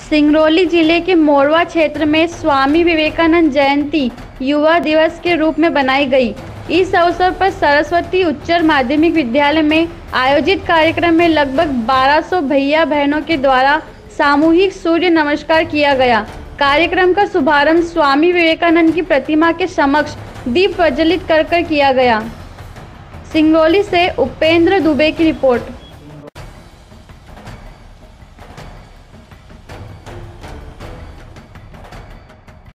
सिंगरौली जिले के मोरवा क्षेत्र में स्वामी विवेकानंद जयंती युवा दिवस के रूप में बनाई गई। इस अवसर पर सरस्वती उच्चतर माध्यमिक विद्यालय में आयोजित कार्यक्रम में लगभग 1200 भैया बहनों के द्वारा सामूहिक सूर्य नमस्कार किया गया। कार्यक्रम का शुभारंभ स्वामी विवेकानंद की प्रतिमा के समक्ष दीप प्रज्वलित कर किया गया। सिंगरौली से उपेंद्र दुबे की रिपोर्ट।